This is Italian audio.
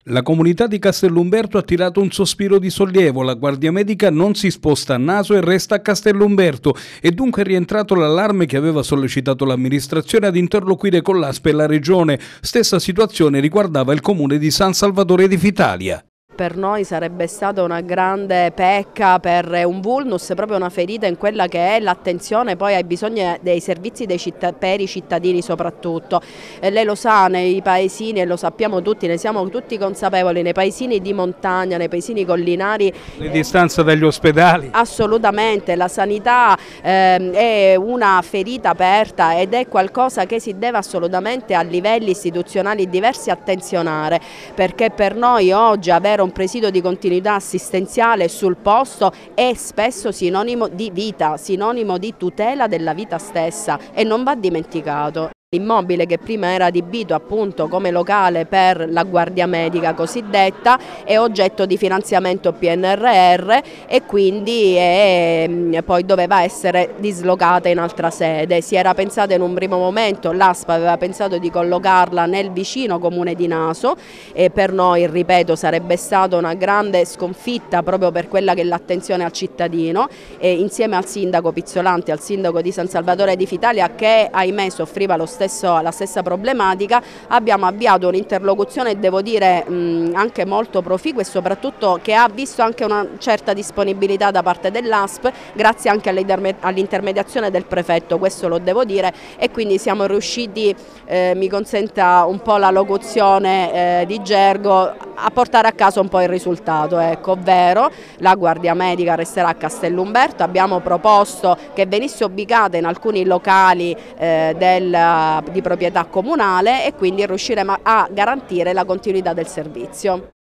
La comunità di Castellumberto ha tirato un sospiro di sollievo, la Guardia Medica non si sposta a Naso e resta a Castellumberto e dunque è rientrato l'allarme che aveva sollecitato l'amministrazione ad interloquire con l'ASP e la Regione. Stessa situazione riguardava il comune di San Salvatore di Fitalia. Per noi sarebbe stata una grande pecca, per un vulnus, proprio una ferita in quella che è l'attenzione poi ai bisogni dei servizi per i cittadini soprattutto. Lei lo sa, nei paesini, e lo sappiamo tutti, ne siamo tutti consapevoli, nei paesini di montagna, nei paesini collinari. Le distanze dagli ospedali? Assolutamente, la sanità è una ferita aperta ed è qualcosa che si deve assolutamente a livelli istituzionali diversi attenzionare, perché per noi oggi avere un presidio di continuità assistenziale sul posto è spesso sinonimo di vita, sinonimo di tutela della vita stessa e non va dimenticato. L'immobile che prima era adibito appunto come locale per la Guardia Medica cosiddetta è oggetto di finanziamento PNRR e quindi poi doveva essere dislocata in altra sede. Si era pensato in un primo momento, l'ASP aveva pensato di collocarla nel vicino comune di Naso e per noi, ripeto, sarebbe stata una grande sconfitta proprio per quella che è l'attenzione al cittadino e insieme al sindaco Pizzolanti, al sindaco di San Salvatore di Fitalia che ahimè soffriva la stessa problematica, abbiamo avviato un'interlocuzione, devo dire anche molto proficua e soprattutto che ha visto anche una certa disponibilità da parte dell'ASP, grazie anche all'intermediazione del prefetto, questo lo devo dire, e quindi siamo riusciti, mi consenta un po' la locuzione di gergo, a portare a casa un po' il risultato, ecco, ovvero la Guardia Medica resterà a Castellumberto. Abbiamo proposto che venisse ubicata in alcuni locali di proprietà comunale e quindi riusciremo a garantire la continuità del servizio.